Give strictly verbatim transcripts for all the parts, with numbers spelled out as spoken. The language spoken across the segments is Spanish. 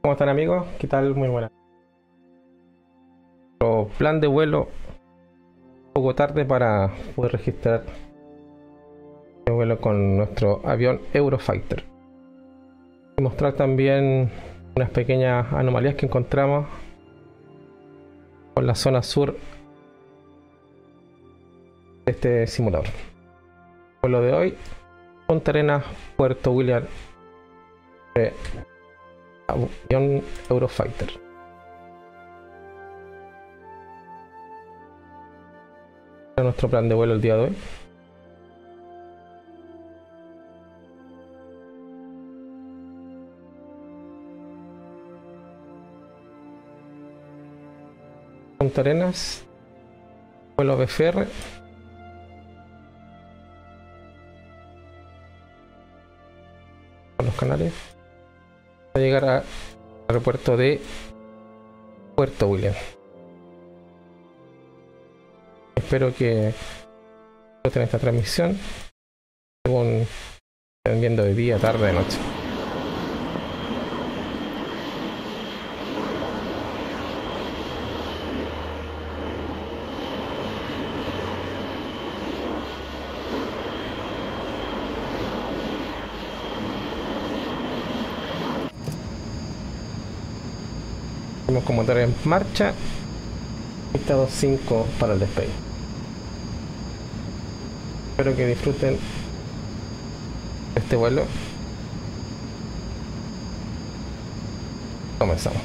¿Cómo están amigos? ¿Qué tal? Muy buenas. Nuestro plan de vuelo un poco tarde para poder registrar el vuelo con nuestro avión Eurofighter. Y mostrar también unas pequeñas anomalías que encontramos con la zona sur de este simulador. El vuelo de hoy, Punta Arenas, Puerto William, de avión Eurofighter. Este es nuestro plan de vuelo el día de hoy. Punta Arenas, vuelo B F R. Con los canales. A llegar al aeropuerto de Puerto William. Espero que disfruten esta transmisión según estén viendo de día, tarde, de noche. Tenemos como motor en marcha. Pista dos cinco para el despegue. Espero que disfruten de este vuelo. Comenzamos.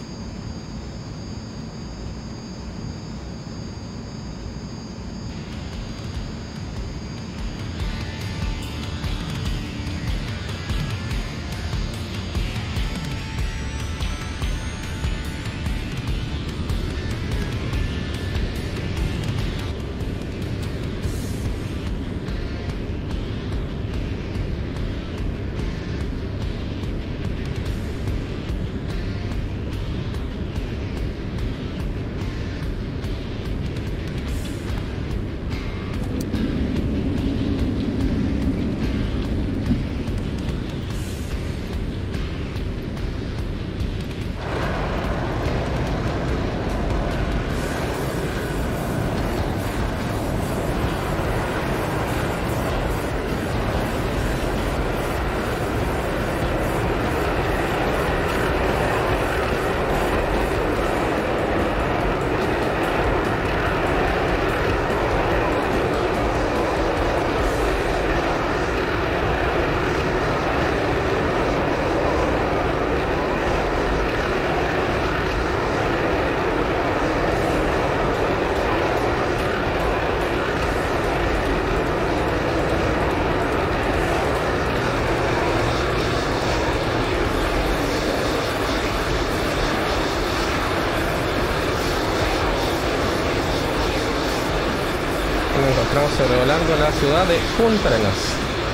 Nos encontramos sobrevolando la ciudad de Punta Arenas.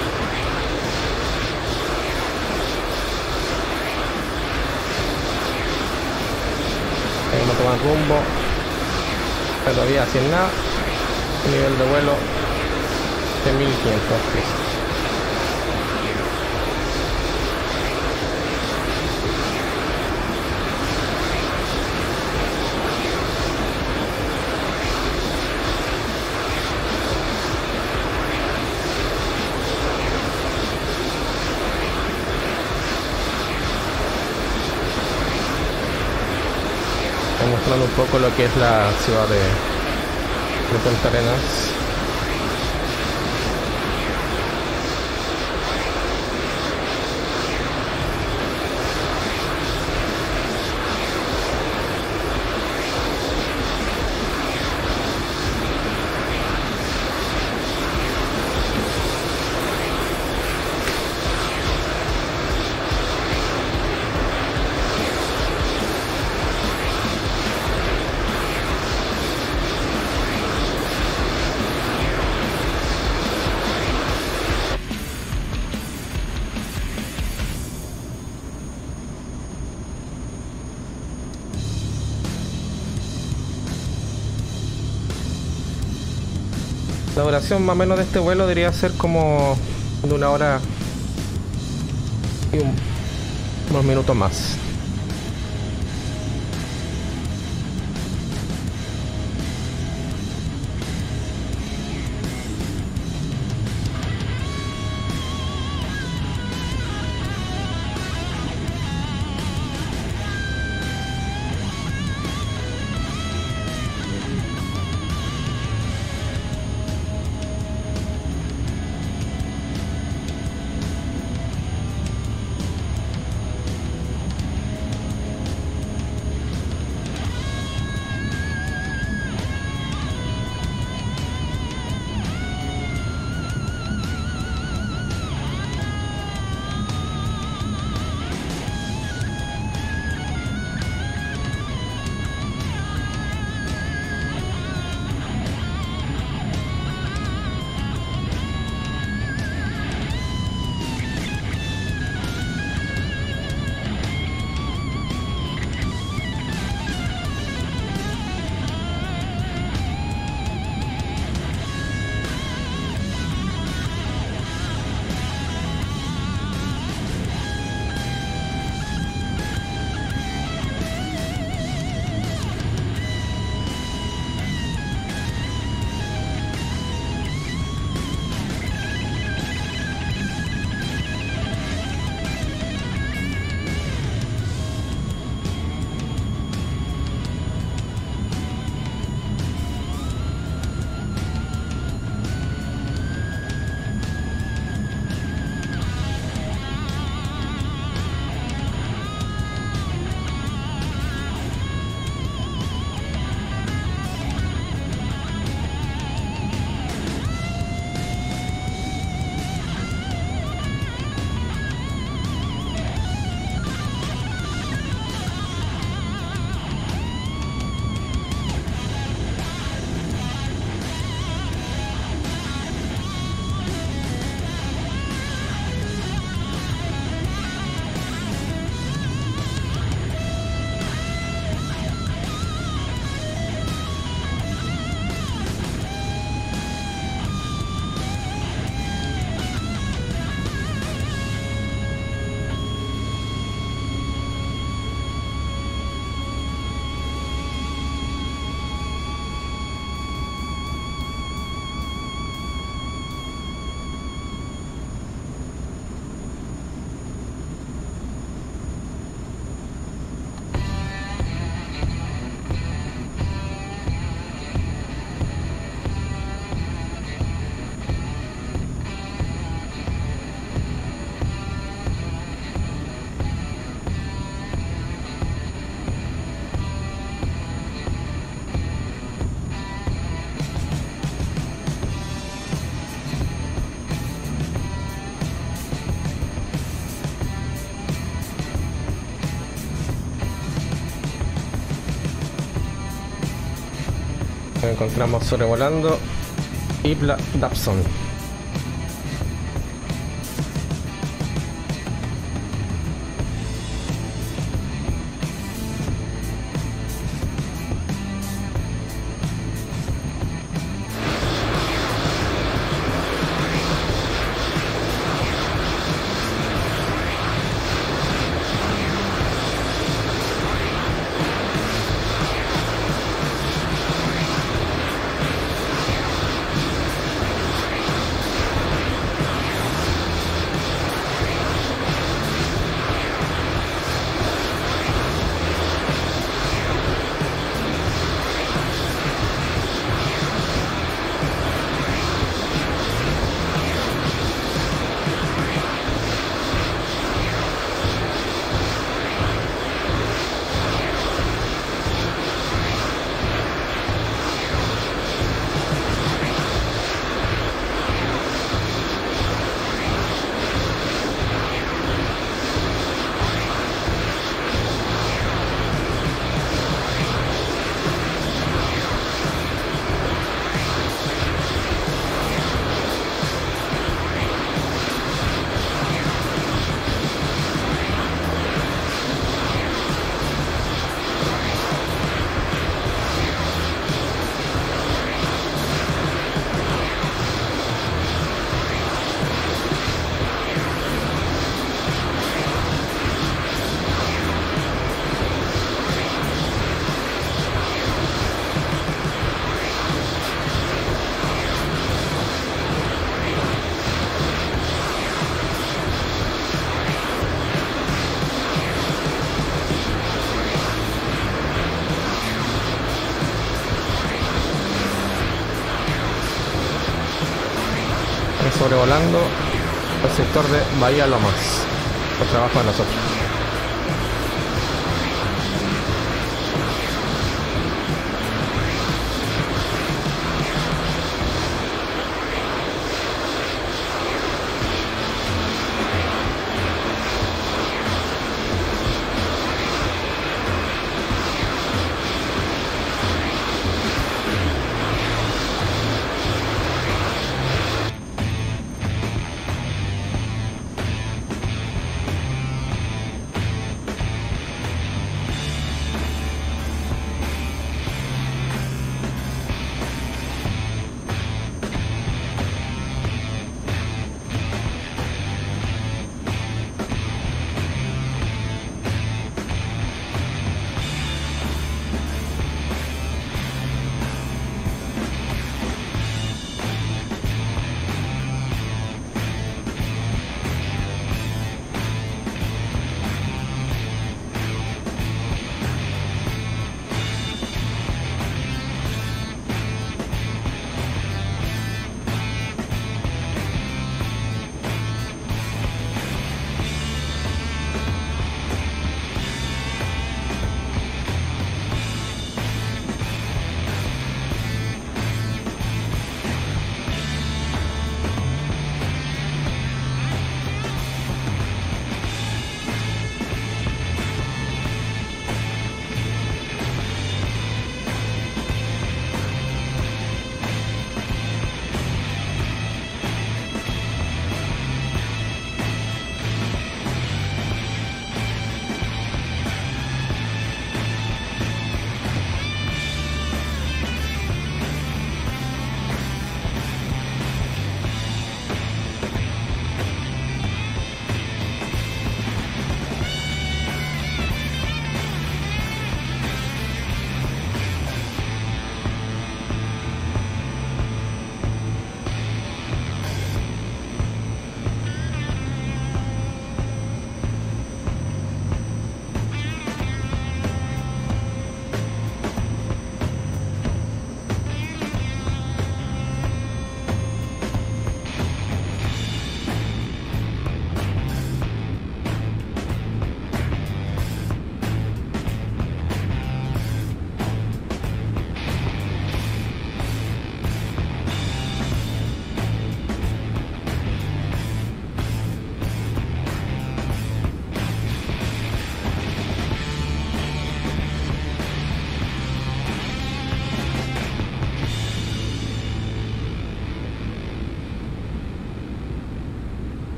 Vamos a tomar rumbo, todavía sin nada, nivel de vuelo de mil quinientos pies. Mostrando un poco lo que es la ciudad de, de Punta Arenas. La duración más o menos de este vuelo debería ser como de una hora y un, unos minutos más. Nos encontramos sobrevolando Isla Dobson. Sobrevolando el sector de Bahía Lomas, por trabajo de nosotros.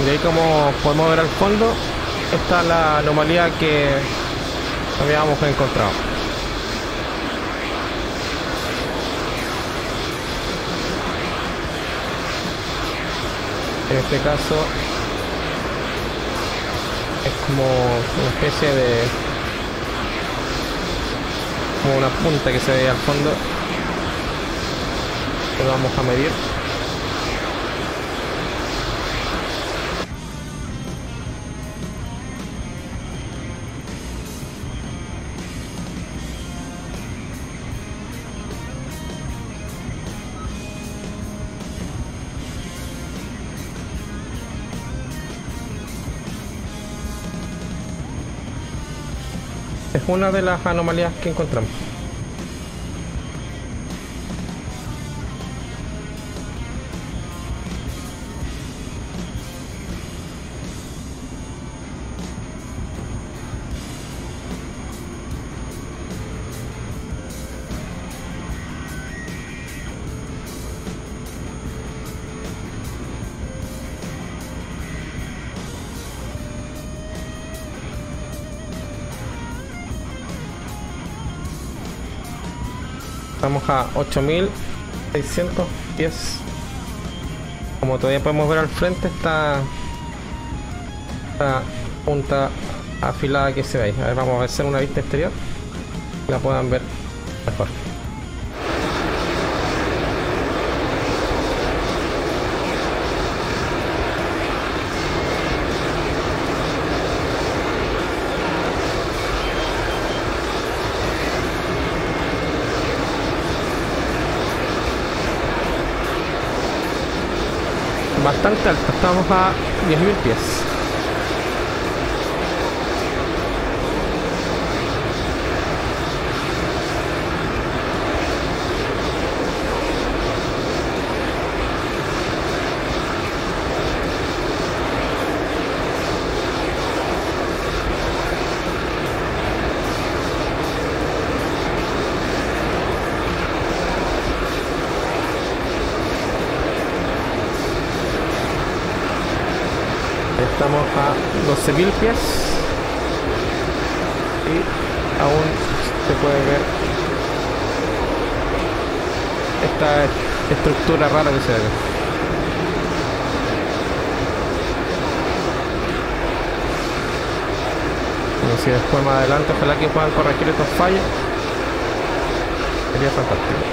Y ahí, como podemos ver al fondo, está la anomalía que habíamos encontrado. En este caso es como una especie de, como una punta que se ve al fondo, que lo vamos a medir. Es una de las anomalías que encontramos. Estamos a ocho mil seiscientos pies. Como todavía podemos ver al frente, está esta punta afilada que se ve ahí. A ver, vamos a hacer una vista exterior que la puedan ver mejor. Bastante alto, estamos a diez mil pies. Estamos a doce mil pies y aún se puede ver esta estructura rara que se ve. Y si después más adelante ojalá que puedan corregir estos fallos, sería fantástico.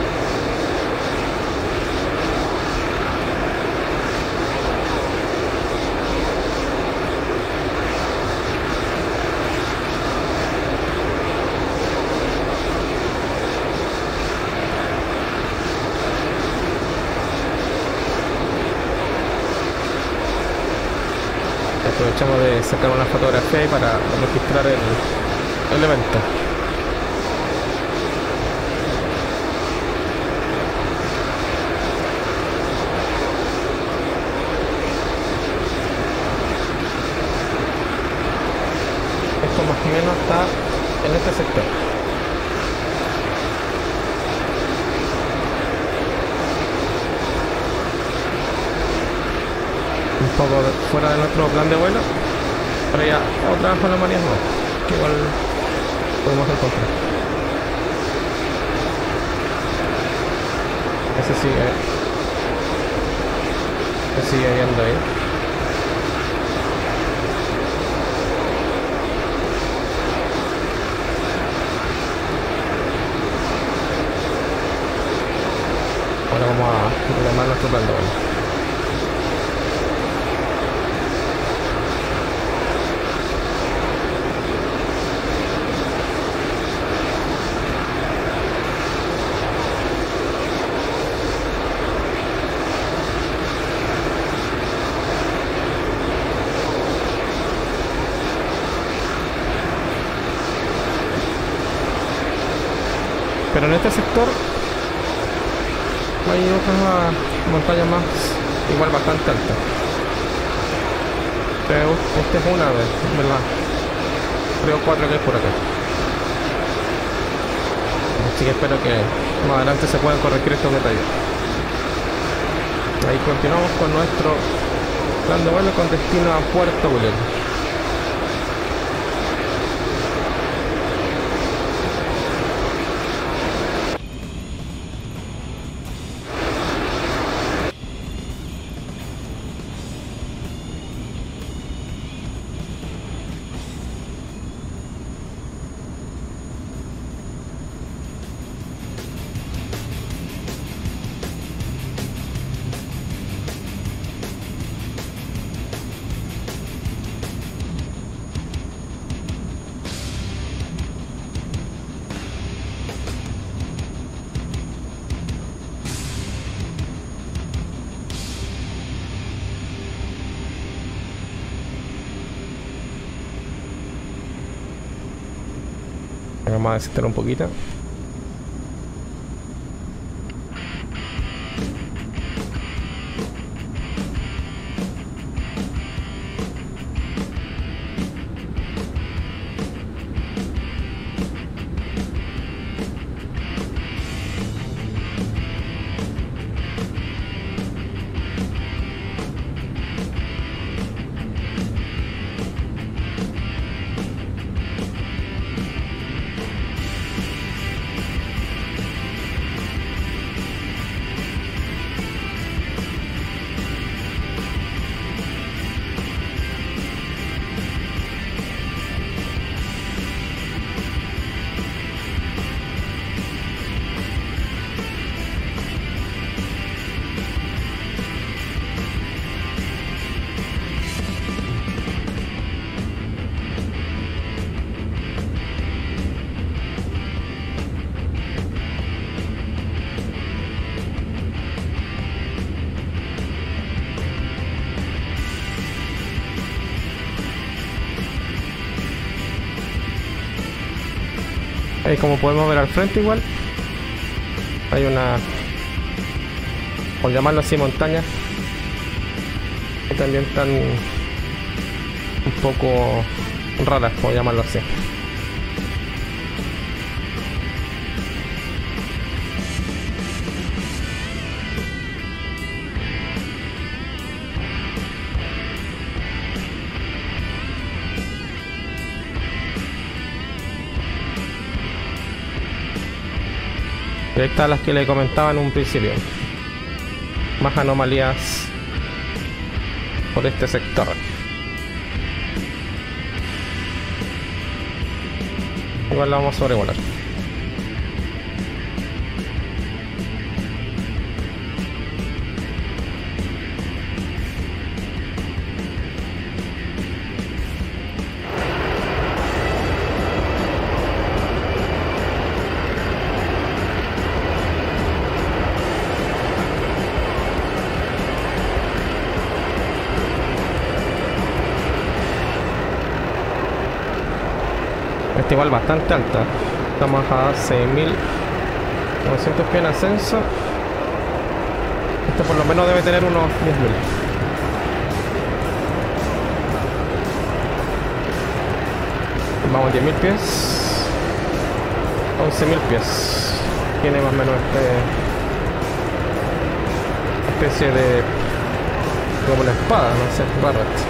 Aprovechamos de sacar una fotografía y para registrar el, el evento. Esto más o menos está en este sector. Un poco fuera de nuestro plan de vuelo, pero ya otras anomalías más que igual podemos encontrar. Ese sigue se sigue viendo ahí. Ahora vamos a retomar nuestro plan de vuelo. Pero en este sector hay otras montañas más, igual bastante altas. Pero esta es una vez, ¿verdad? Creo cuatro que hay por acá. Así que espero que más adelante se puedan corregir estos detalles. Ahí continuamos con nuestro Plan de vuelo con destino a Puerto William. Vamos a desesperar un poquito. Ahí, como podemos ver al frente, igual hay una, por llamarlo así, montañas que también están un poco raras, por llamarlo así. Y ahí están las que le comentaba en un principio. Más anomalías por este sector. Igual la vamos a sobrevolar. Este igual bastante alta. Estamos a seis mil novecientos pies en ascenso. Este por lo menos debe tener unos diez mil. Vamos, diez mil pies, once mil pies. Tiene más o menos este especie de, como una espada, no sé, raro esto.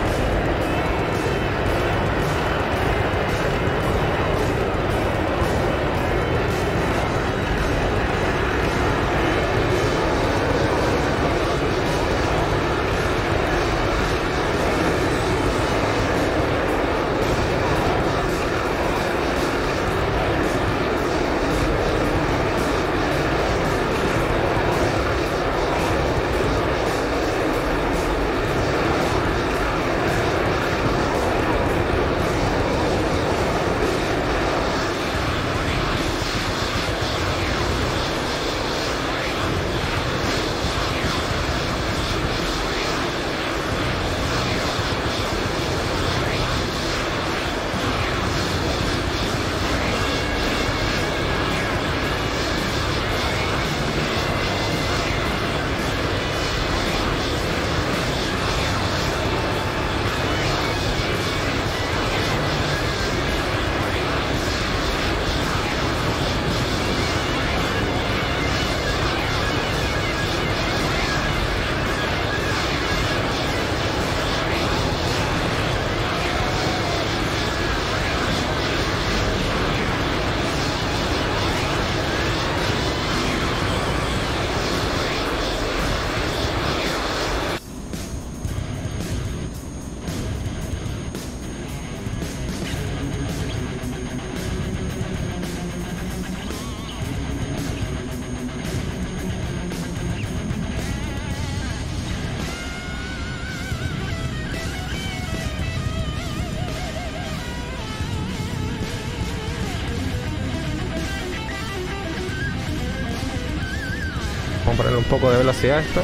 a ponerle un poco de velocidad a esto.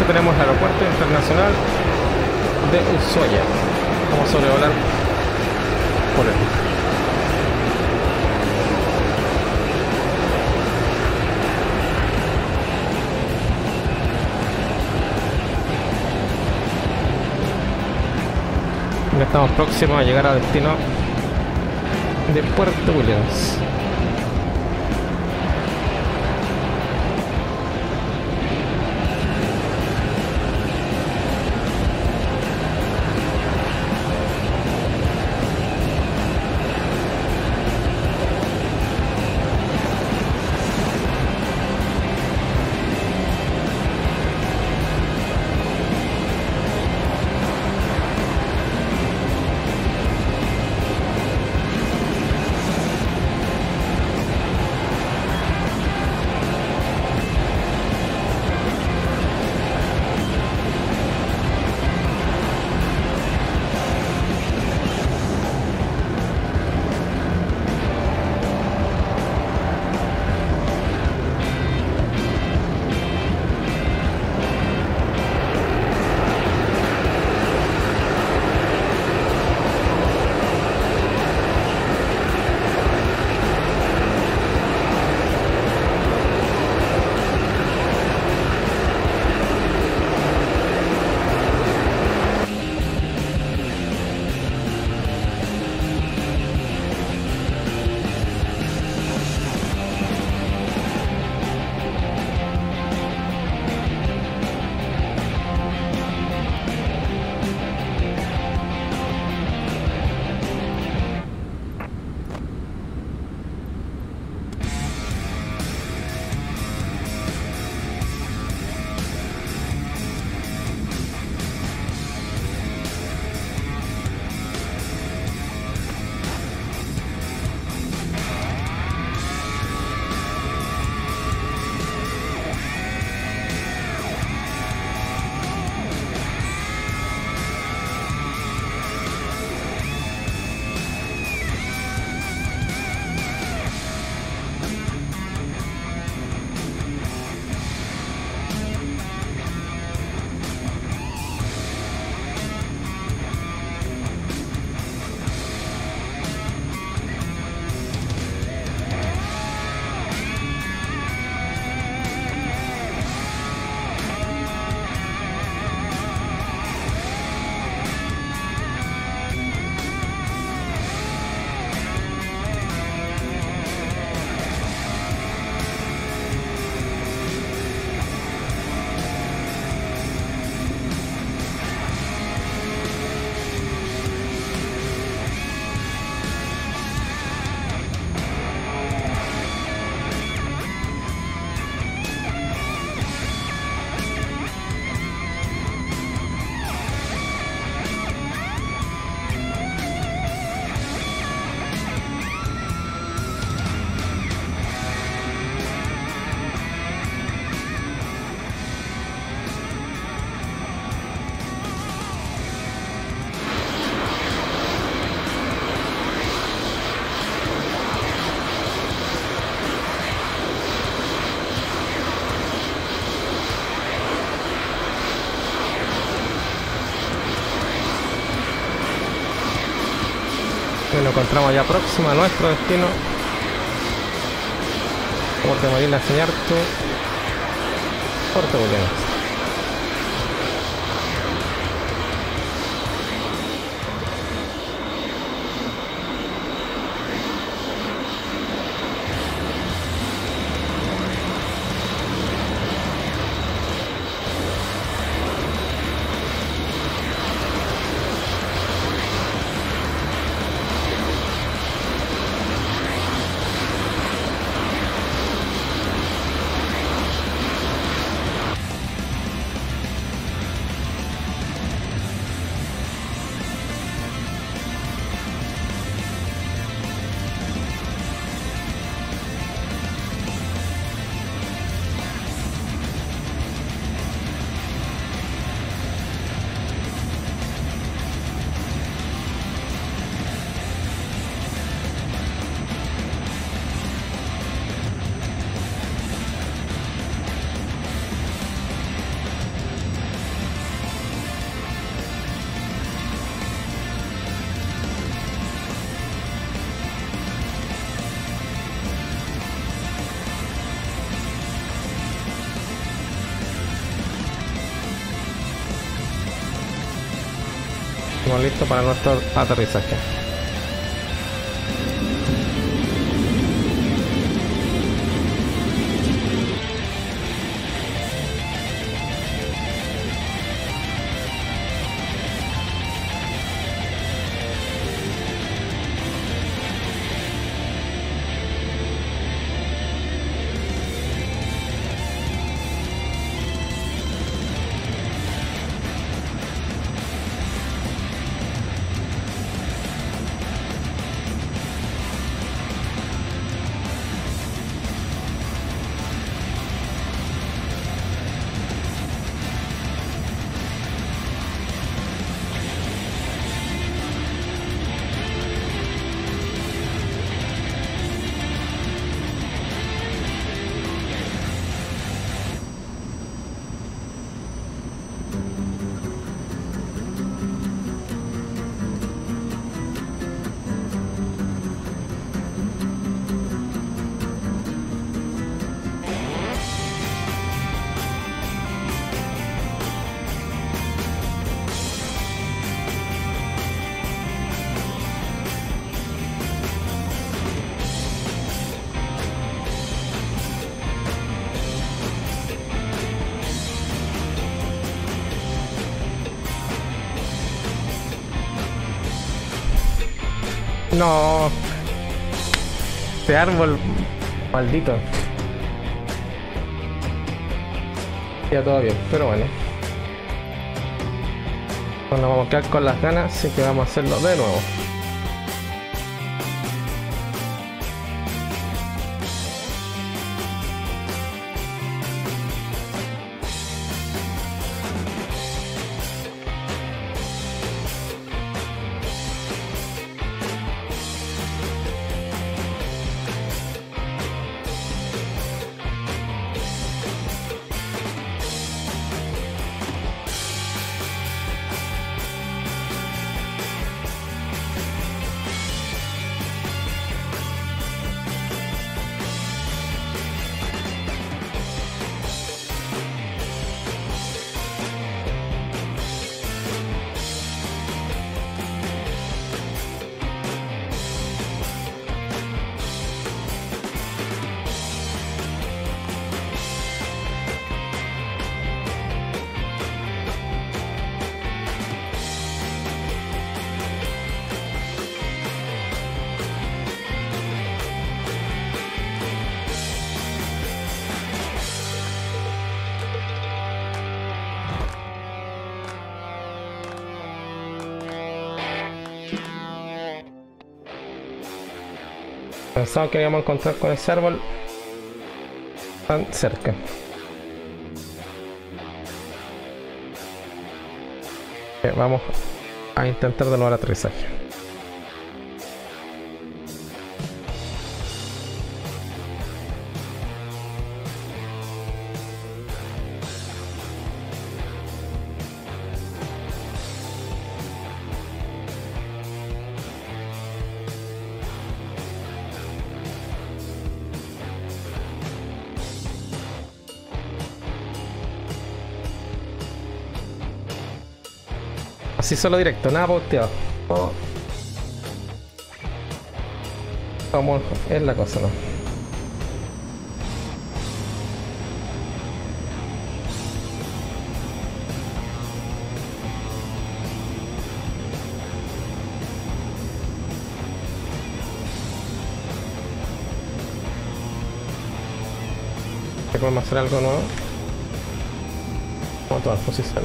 tenemos el aeropuerto internacional de Ushuaia. Vamos a sobrevolar por él. Ya estamos próximos a llegar al destino de Puerto Williams. Nos encontramos ya próximo a nuestro destino. Puerto Marina Señartu, Puerto Williams. Estamos listos para nuestro aterrizaje. No. Este árbol maldito. Ya todo bien, pero bueno. Nos vamos a quedar con las ganas, así que vamos a hacerlo de nuevo. Pensaba que íbamos a encontrar con ese árbol tan cerca. Bien, vamos a intentar de nuevo el aterrizaje. Así solo directo, nada pauteado. Oh. Como es la cosa, ¿no? ¿Podemos hacer algo nuevo? Vamos a tomar posición.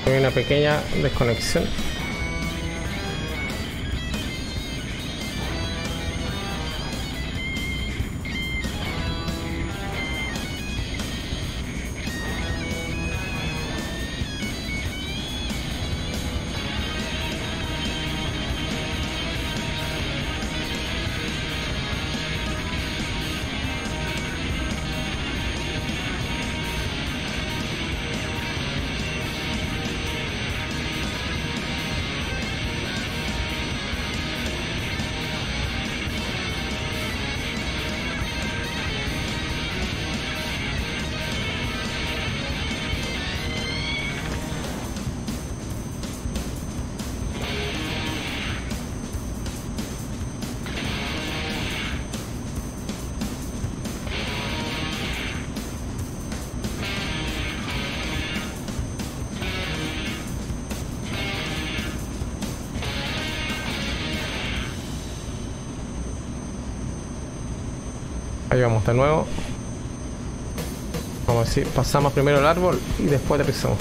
Hay una pequeña desconexión. Ahí vamos de nuevo. Vamos a decir, pasamos primero el árbol y después aterrizamos.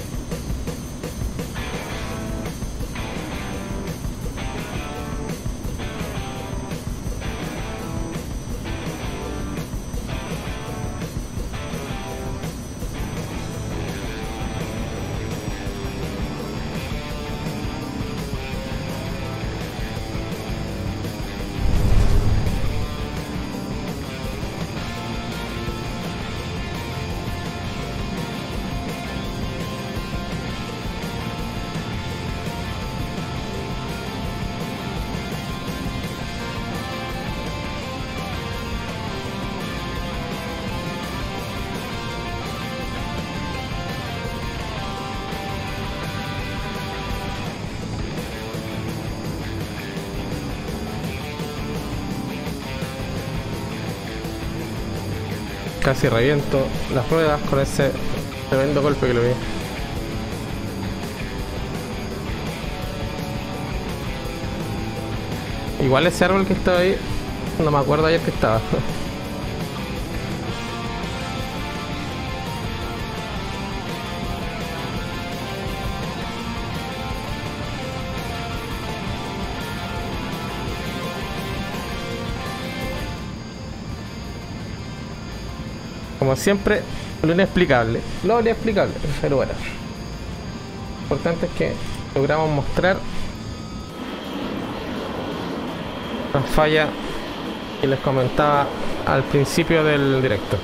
Casi reviento las ruedas con ese tremendo golpe que le vi. Igual ese árbol que estaba ahí, no me acuerdo ayer que estaba. Como siempre, lo inexplicable, lo inexplicable, pero bueno. Lo importante es que logramos mostrar la falla que les comentaba al principio del directo.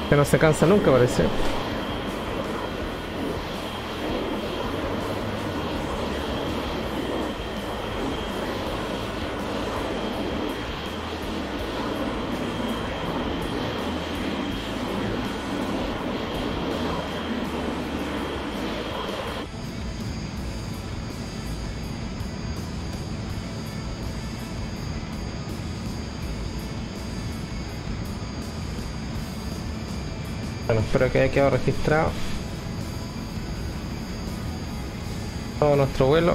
Que no se cansa nunca, parece. Bueno, espero que haya quedado registrado todo nuestro vuelo.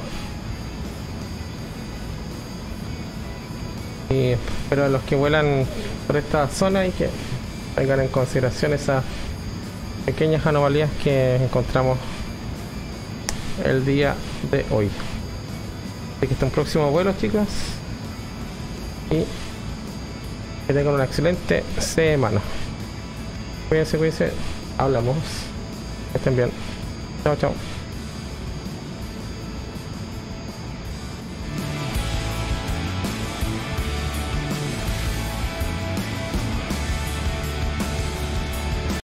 Y espero a los que vuelan por esta zona y que tengan en consideración esas pequeñas anomalías que encontramos el día de hoy. Así que hasta un próximo vuelo, chicos. Y que tengan una excelente semana. Cuídense, cuídense. Hablamos. Que estén bien. Chao, chao.